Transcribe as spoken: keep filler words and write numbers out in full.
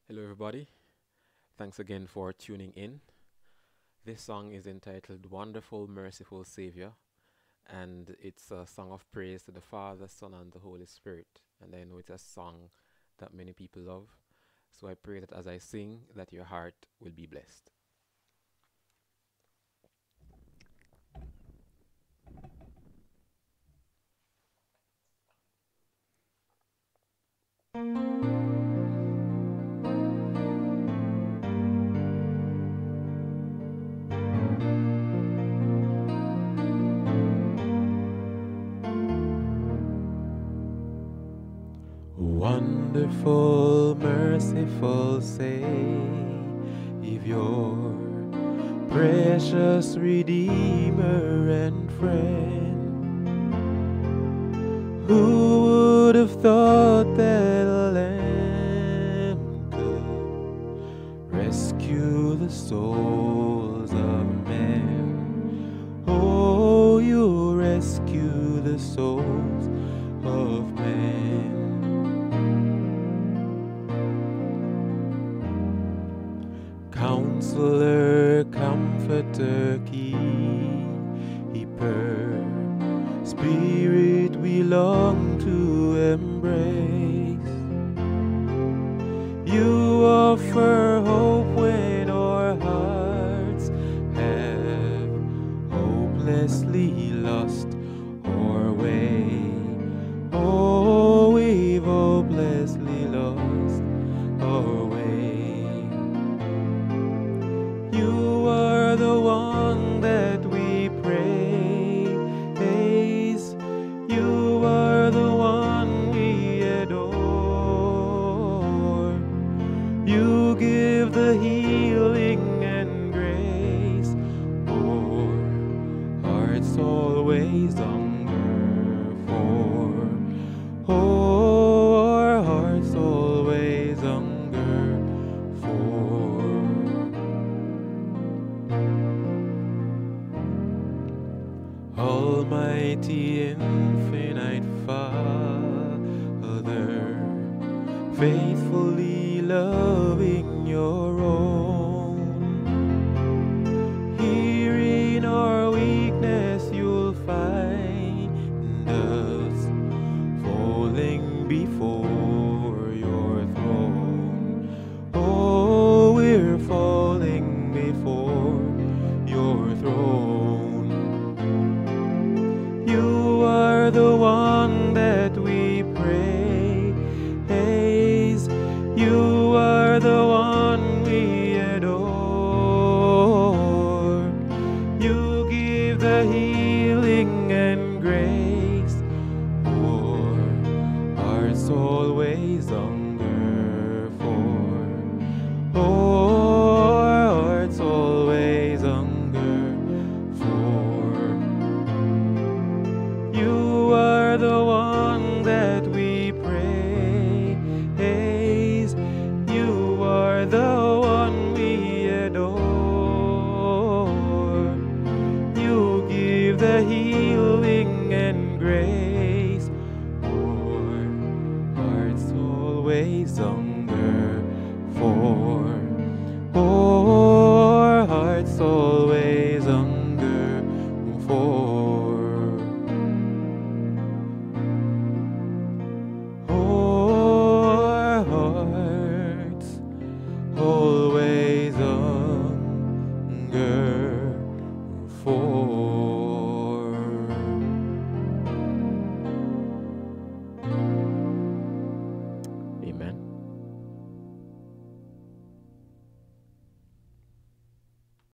Hello, everybody. Thanks again for tuning in. This song is entitled Wonderful, Merciful Saviour, and it's a song of praise to the Father, Son, and the Holy Spirit. And I know it's a song that many people love. So I pray that as I sing, that your heart will be blessed. Wonderful, merciful Saviour, precious Redeemer and friend, who would have thought that a lamb could rescue the souls of men? Oh, you rescue the souls of men. Counselor, Comforter, Keeper, Spirit we long to embrace. You offer hope when our hearts have hopelessly lost our way. Oh, we've hopelessly lost our way. You are the one that we praise. You are the one we adore. You give the healing and grace. Our hearts always hunger for. Oh, our hearts always hunger for. Almighty infinite Father, faithfully loving your own. Here in our weakness you'll find us falling before your throne. Oh, we're falling before your throne. You are the one that we praise. You are the one we adore. You give the healing and grace. Our hearts always hunger for. Oh, our hearts always hunger for. You are the one that we praise. You are the one we adore. You give the healing and grace. Our hearts always hunger for.